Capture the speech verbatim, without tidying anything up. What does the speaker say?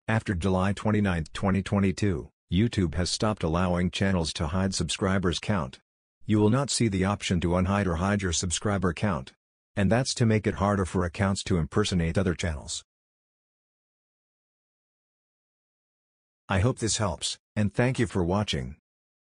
After July twenty-ninth, twenty twenty-two, YouTube has stopped allowing channels to hide subscribers count. You will not see the option to unhide or hide your subscriber count. And that's to make it harder for accounts to impersonate other channels. I hope this helps, and thank you for watching.